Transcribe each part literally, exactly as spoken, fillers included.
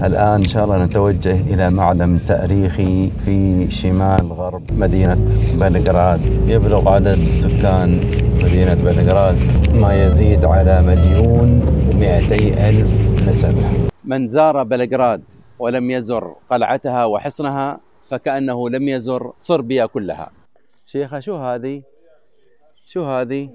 الآن إن شاء الله نتوجه إلى معلم تاريخي في شمال غرب مدينة بلغراد. يبلغ عدد سكان مدينة بلغراد ما يزيد على مليون ومئتي ألف نسمة. من زار بلغراد ولم يزر قلعتها وحصنها فكأنه لم يزر صربيا كلها. شيخة شو هذه؟ شو هذه؟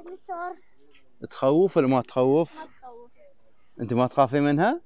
تخوف ولا ما تخوف؟ ما تخوف. أنت ما تخافي منها؟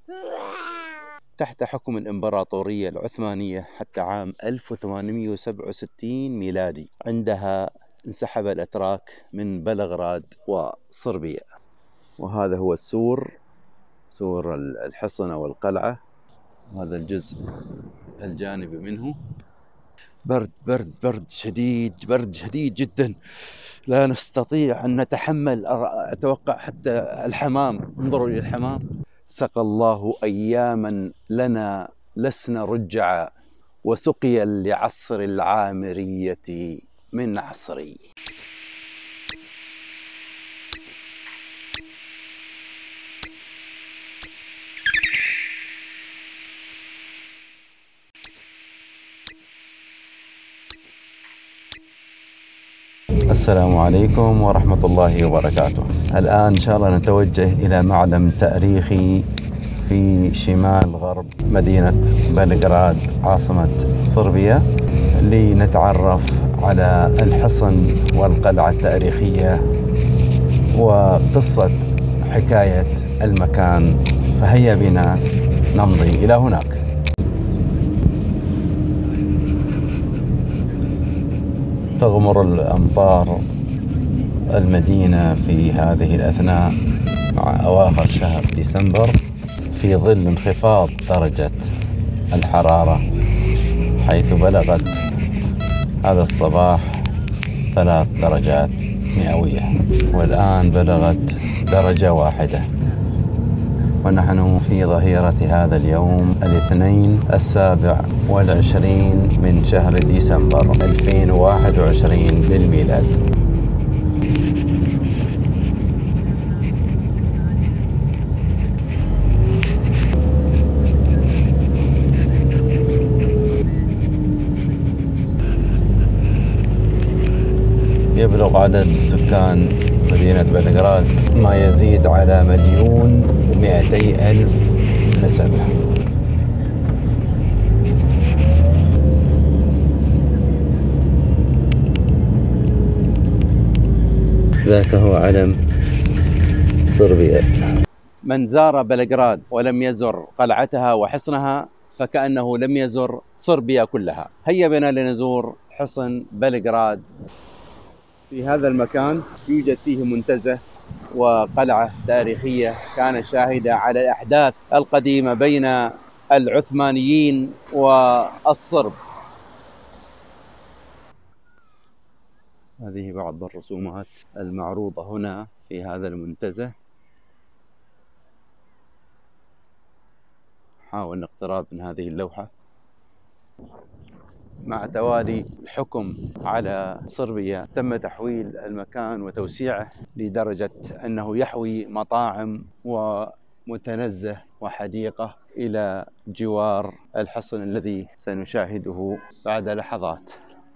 تحت حكم الإمبراطورية العثمانية حتى عام ألف وثمانمئة وسبعة وستين ميلادي، عندها انسحب الأتراك من بلغراد وصربيا. وهذا هو السور، سور الحصن أو القلعة، هذا الجزء الجانبي منه. برد برد برد شديد، برد شديد جدا، لا نستطيع أن نتحمل. أتوقع حتى الحمام، انظروا إلى الحمام. سقى الله أياما لنا لسنا رجعا، وسقيا لعصر العامرية من عصري. السلام عليكم ورحمة الله وبركاته. الآن إن شاء الله نتوجه إلى معلم تاريخي في شمال غرب مدينة بلغراد عاصمة صربيا، لنتعرف على الحصن والقلعة التاريخية وقصة حكاية المكان. فهيا بنا نمضي إلى هناك. تغمر الأمطار المدينة في هذه الأثناء مع أواخر شهر ديسمبر، في ظل انخفاض درجة الحرارة، حيث بلغت هذا الصباح ثلاث درجات مئوية، والآن بلغت درجة واحدة. ونحن في ظهيرة هذا اليوم الاثنين السابع والعشرين من شهر ديسمبر ألفين وواحد وعشرين للميلاد. يبلغ عدد سكان مدينة بلغراد ما يزيد على مليون ومئتي ألف نسمة. ذاك هو علم صربيا. من زار بلغراد ولم يزر قلعتها وحصنها فكأنه لم يزر صربيا كلها. هيا بنا لنزور حصن بلغراد. في هذا المكان يوجد فيه منتزه وقلعة تاريخية كان شاهدة على الأحداث القديمة بين العثمانيين والصرب. هذه بعض الرسومات المعروضة هنا في هذا المنتزه. حاول الاقتراب من هذه اللوحة. مع توالي الحكم على صربيا تم تحويل المكان وتوسيعه لدرجة أنه يحوي مطاعم ومتنزه وحديقة إلى جوار الحصن الذي سنشاهده بعد لحظات.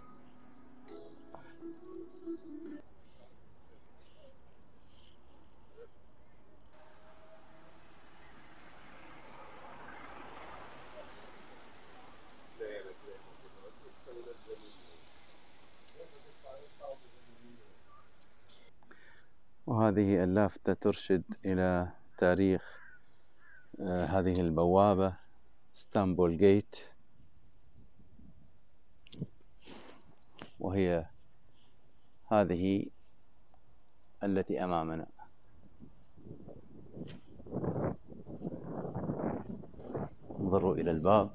وهذه اللافتة ترشد إلى تاريخ آه هذه البوابة، اسطنبول جيت، وهي هذه التي أمامنا. انظروا إلى الباب.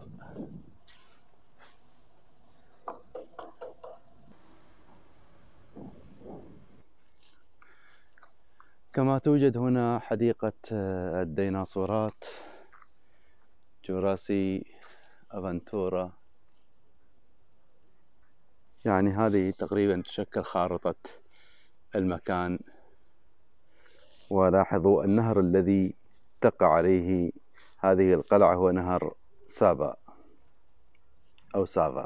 كما توجد هنا حديقة الديناصورات، جوراسي أفنتورا. يعني هذه تقريبا تشكل خارطة المكان. ولاحظوا النهر الذي تقع عليه هذه القلعة هو نهر سابا أو سافا.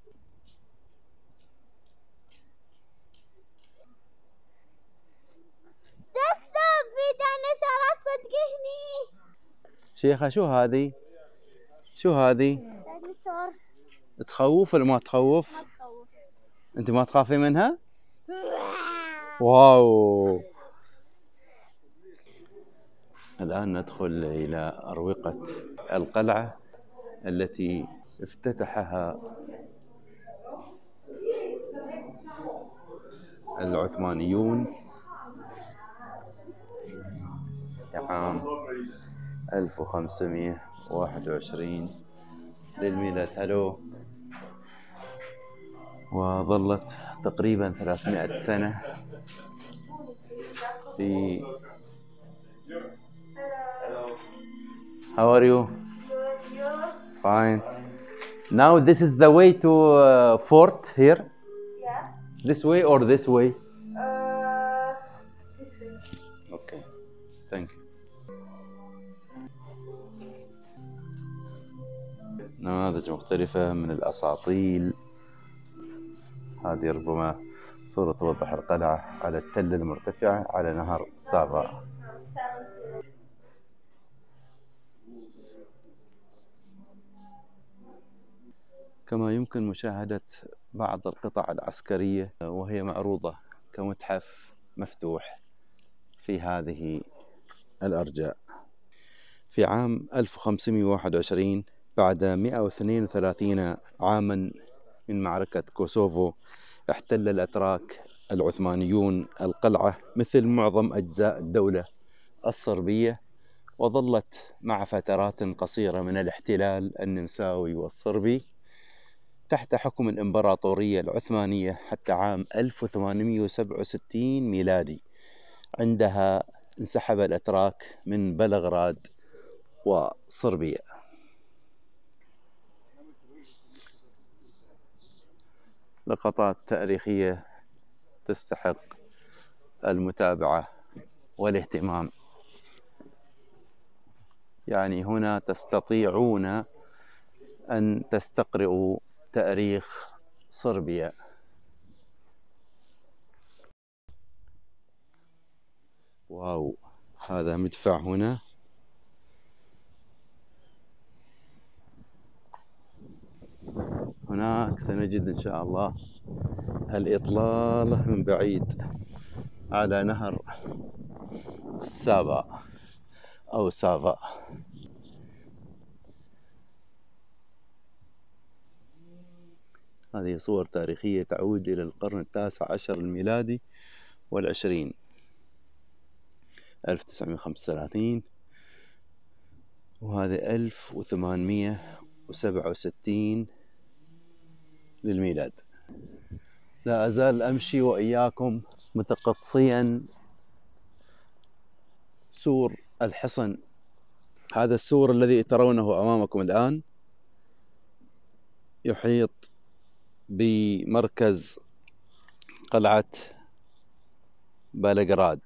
في ديناصورات صدق هني. شيخة شو هذه؟ شو هذه؟ ديناصور. تخوف ولا ما تخوف؟ ما تخوف. أنت ما تخافي منها؟ واو. الآن ندخل إلى أروقة القلعة التي افتتحها العثمانيون عام ألف وخمسمائة وواحد وعشرين للميلاد. هلو. وظلت تقريبا ثلاثمائة سنة في. How are you? Fine. Now this is the way to uh, fort here? Yeah. This way or this way? Uh, this way. Okay. Thank you. نماذج مختلفة من الأساطيل. هذه ربما صورة توضح القلعة على التلة المرتفعة على نهر سافا. كما يمكن مشاهدة بعض القطع العسكرية وهي معروضة كمتحف مفتوح في هذه الأرجاء. في عام ألف وخمسمائة وواحد وعشرين بعد مئة واثنين وثلاثين عاما من معركة كوسوفو احتل الأتراك العثمانيون القلعة مثل معظم أجزاء الدولة الصربية، وظلت مع فترات قصيرة من الاحتلال النمساوي والصربي تحت حكم الإمبراطورية العثمانية حتى عام ألف وثمانمائة وسبعة وستين ميلادي. عندها انسحب الأتراك من بلغراد وصربيا. لقطات تاريخية تستحق المتابعة والاهتمام. يعني هنا تستطيعون أن تستقرئوا تاريخ صربيا. واو. هذا مدفع هنا. هناك سنجد إن شاء الله الإطلالة من بعيد على نهر سابا أو سافا. هذه صور تاريخية تعود إلى القرن التاسع عشر الميلادي والعشرين، ألف وتسعمائة وخمسة وثلاثين، وهذه ألف وثمانمائة وسبعة وستين للميلاد. لا أزال أمشي وإياكم متقصيا سور الحصن. هذا السور الذي ترونه أمامكم الآن يحيط بمركز قلعة بلغراد.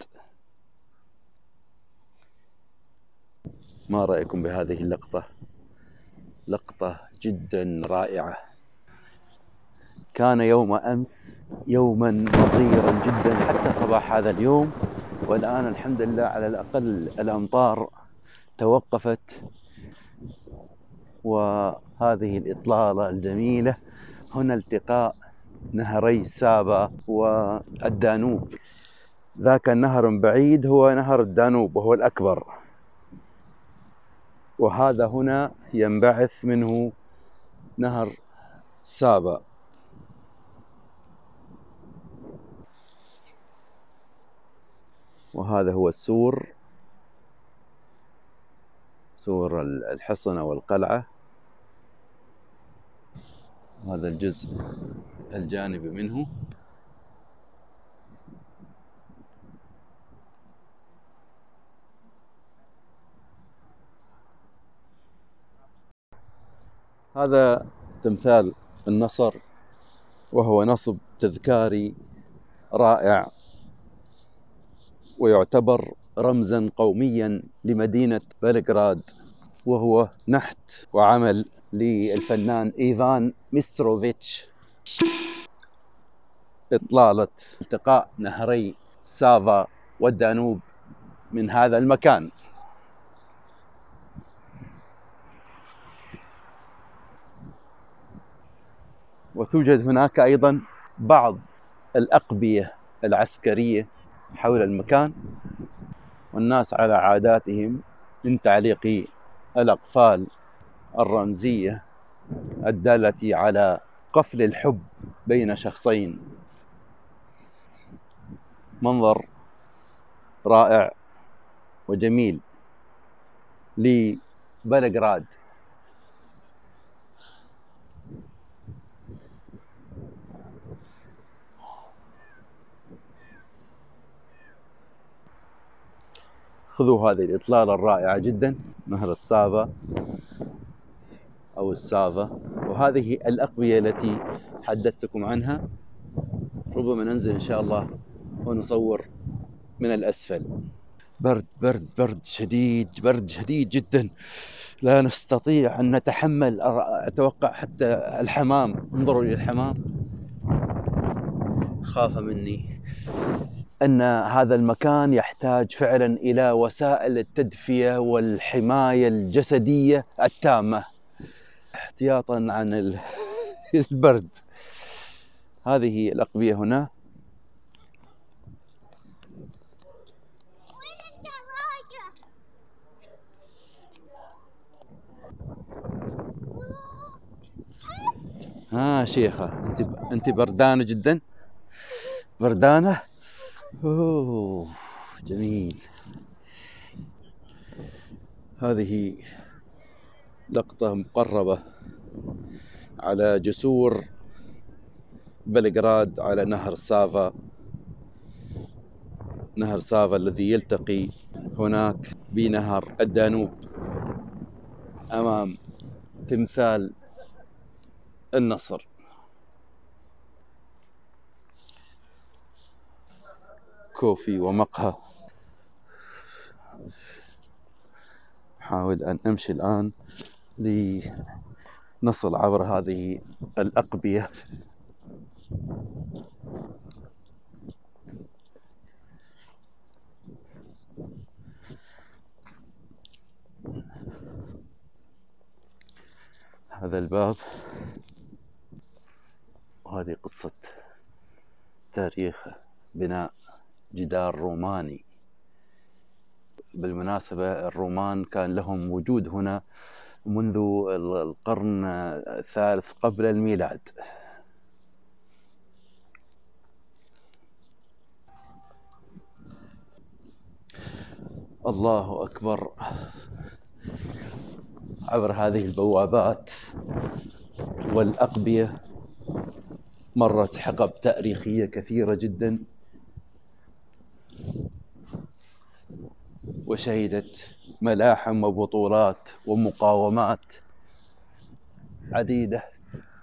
ما رأيكم بهذه اللقطة؟ لقطة جدا رائعة. كان يوم أمس يوما مطيرا جدا حتى صباح هذا اليوم، والآن الحمد لله على الأقل الأمطار توقفت، وهذه الإطلالة الجميلة. هنا التقاء نهري سابا والدانوب. ذاك النهر بعيد هو نهر الدانوب وهو الأكبر، وهذا هنا ينبعث منه نهر سابا. وهذا هو السور، سور الحصن أو القلعة. هذا الجزء الجانبي منه. هذا تمثال النصر، وهو نصب تذكاري رائع ويعتبر رمزا قوميا لمدينة بلغراد وهو نحت وعمل للفنان إيفان ميستروفيتش. إطلالة التقاء نهري سافا والدانوب من هذا المكان. وتوجد هناك أيضا بعض الأقبية العسكرية حول المكان، والناس على عاداتهم من تعليق الأقفال الرمزية الدالة على قفل الحب بين شخصين. منظر رائع وجميل لبلغراد. خذوا هذه الإطلالة الرائعة جدا، نهر السافا أو السافا. وهذه الأقبية التي حدثتكم عنها. ربما ننزل إن شاء الله ونصور من الأسفل. برد برد برد شديد، برد شديد جدا، لا نستطيع أن نتحمل. أتوقع حتى الحمام، انظروا إلى الحمام، خاف مني. أن هذا المكان يحتاج فعلا إلى وسائل التدفئة والحماية الجسدية التامة احتياطا عن البرد. هذه الأقبية هنا. ها شيخة، انت انت بردانة جدا، بردانة. اوه جميل. هذه لقطة مقربة على جسور بلغراد على نهر سافا، نهر سافا الذي يلتقي هناك بنهر الدانوب أمام تمثال النصر. كوفي ومقهى. أحاول أن أمشي الآن لنصل عبر هذه الأقبية. هذا الباب، وهذه قصة تاريخ بناء جدار روماني. بالمناسبة الرومان كان لهم وجود هنا منذ القرن الثالث قبل الميلاد. الله أكبر. عبر هذه البوابات والأقبية مرت حقب تاريخية كثيرة جدا، وشهدت ملاحم وبطولات ومقاومات عديدة.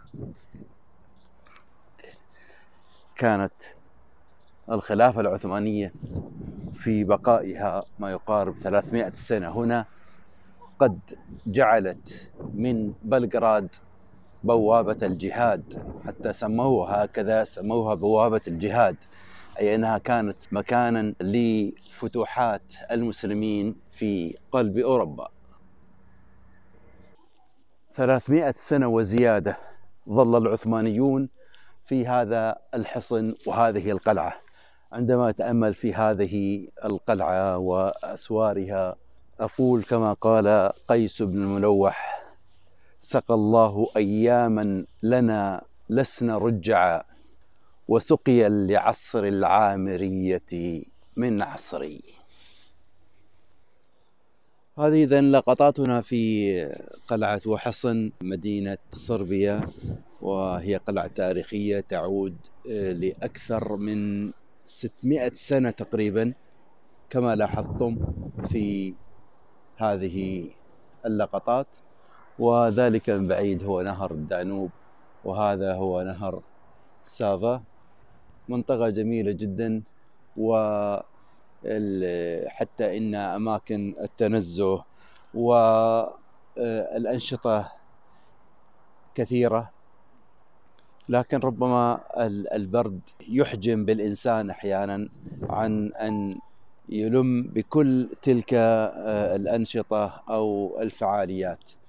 كانت الخلافة العثمانية في بقائها ما يقارب ثلاثمائة سنة هنا قد جعلت من بلغراد بوابة الجهاد، حتى سموها هكذا، سموها بوابة الجهاد، أي أنها كانت مكانا لفتوحات المسلمين في قلب أوروبا. ثلاثمائة سنة وزيادة ظل العثمانيون في هذا الحصن وهذه القلعة. عندما أتأمل في هذه القلعة وأسوارها أقول كما قال قيس بن الملوح: سقى الله أياما لنا لسنا رجعا، وسقيا لعصر العامرية من عصري. هذه إذن لقطاتنا في قلعة وحصن مدينة صربيا، وهي قلعة تاريخية تعود لأكثر من ستمائة سنة تقريبا كما لاحظتم في هذه اللقطات. وذلك من بعيد هو نهر الدانوب، وهذا هو نهر سافا. منطقة جميلة جدا، وحتى إن أماكن التنزه و الأنشطة كثيرة، لكن ربما البرد يحجم بالإنسان أحيانا عن أن يلم بكل تلك الأنشطة أو الفعاليات.